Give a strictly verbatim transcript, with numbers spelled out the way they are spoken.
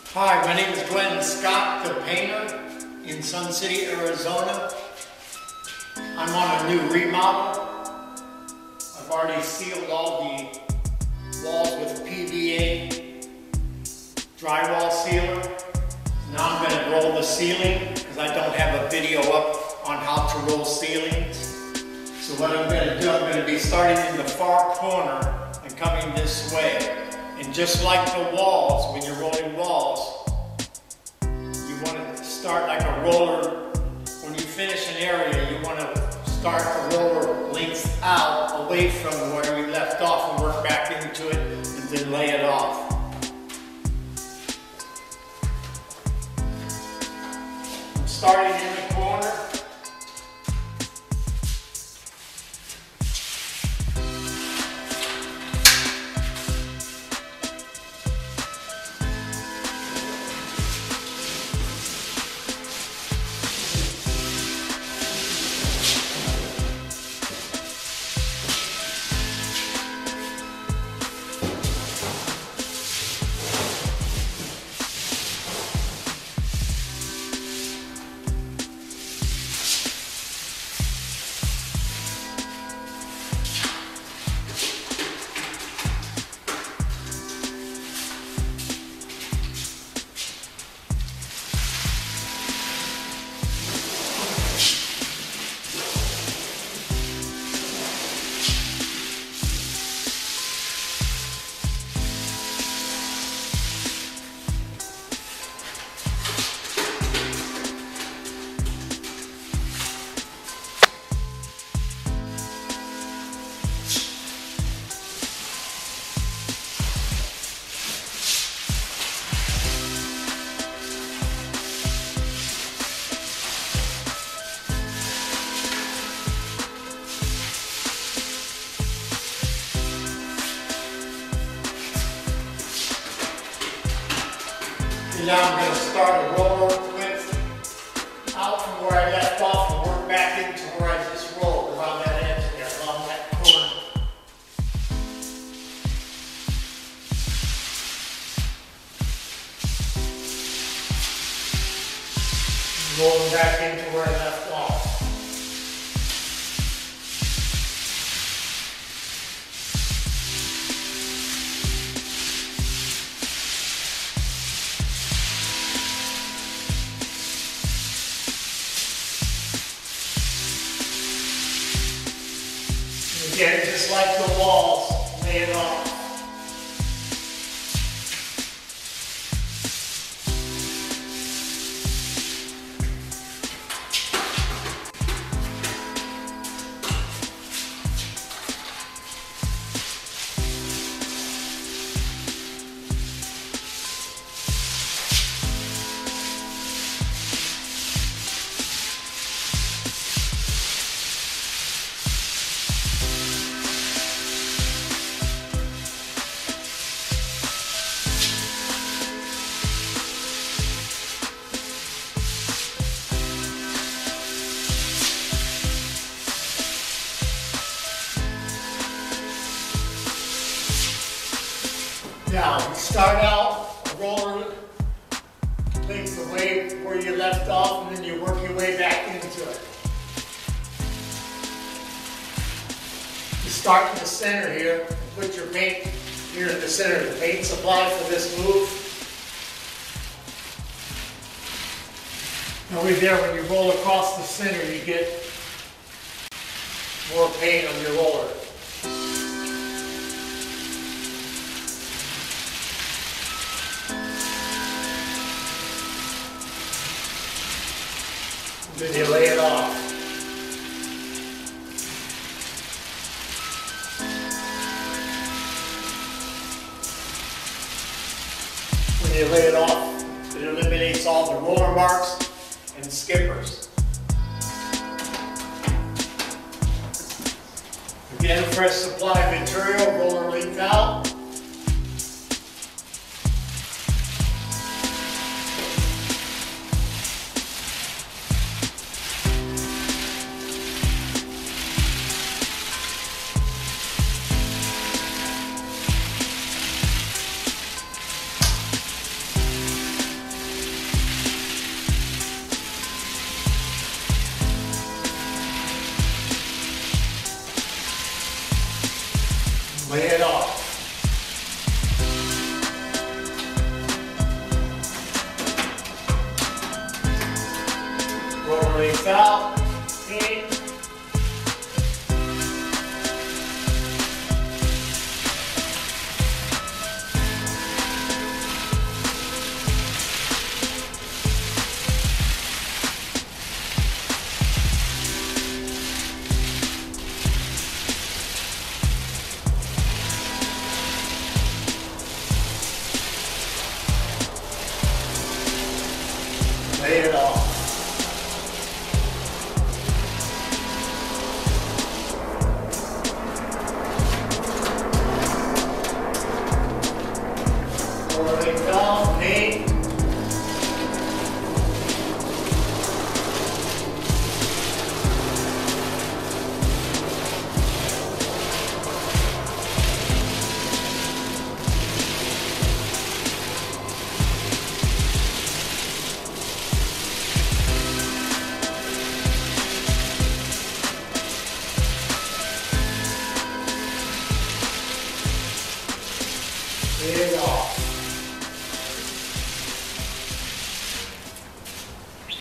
Hi, my name is Glenn Scott, the painter in Sun City, Arizona. I'm on a new remodel. I've already sealed all the walls with P V A drywall sealer. Now I'm going to roll the ceiling because I don't have a video up on how to roll ceilings. So what I'm going to do, I'm going to be starting in the far corner and coming this way. And just like the walls, when you're rolling walls, you want to start like a roller. When you finish an area, you want to start the roller length out away from where you left off and work back into it and then lay it off. I'm starting in the corner. And now I'm going to start a roller width out from where I left off and work back into where I just rolled around that edge there, along that corner. Rolling back into where I left off. Again, just like the walls, lay it off. Now, you start out a roller length away where you left off, and then you work your way back into it. You start in the center here, and put your paint here in the center. The paint supply for this move. Now right there, when you roll across the center, you get more paint on your roller. Then you lay it off. When you lay it off, it eliminates all the roller marks and skippers. Again, fresh supply of material, roller length out. Rotary valve, in. Lay it off. Rotary valve, in. Lay it off.